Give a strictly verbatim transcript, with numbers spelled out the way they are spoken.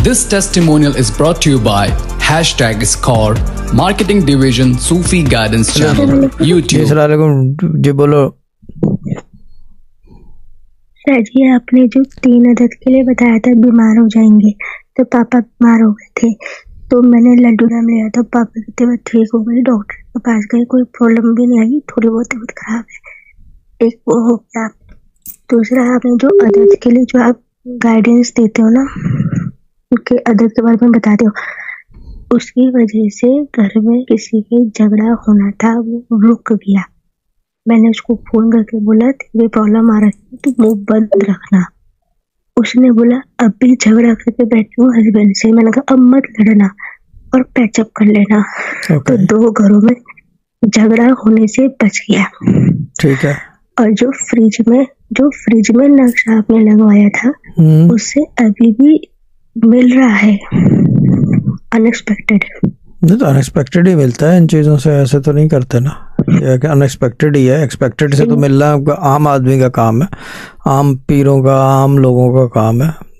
This testimonial is brought to you by hashtag Score Marketing Division Sufi Guidance Channel YouTube. जी बोलो sir जी, आपने जो तीन अदद के लिए बताया था बीमार हो जाएंगे, तो पापा बीमार हो गए थे, तो मैंने लड्डू नाम लिया था। पापा की तबीयत ठीक हो गई, डॉक्टर के पास गए, कोई प्रॉब्लम भी नहीं आई, थोड़ी बहुत तबीयत खराब है। एक वो हो गया। दूसरा, आपने जो अदद के लिए जो आप गाइडेंस देते हो ना, उनके अदद के बारे में बताते हो, उसकी वजह से घर में किसी के झगड़ा होना था, वो रुक गया। मैंने उसको फोन करके बोला ये प्रॉब्लम आ रही है, तो मुंह बंद रखना। उसने बोला अभी झगड़ा करके बैठी हूँ हस्बैंड से। मैंने कहा अब मत लड़ना और पैचअप कर लेना। okay. तो दो घरों में झगड़ा होने से बच गया। ठीक है। और जो फ्रिज में जो फ्रिज में नक्शा आपने लगवाया था, उससे अभी भी मिल रहा है अनएक्सपेक्टेड। नहीं तो अनएक्सपेक्टेड ही मिलता है इन चीज़ों से, ऐसे तो नहीं करते ना, अनएक्सपेक्टेड ही है। एक्सपेक्टेड से तो मिलना आम आदमी का काम है, आम पीरों का, आम लोगों का काम है।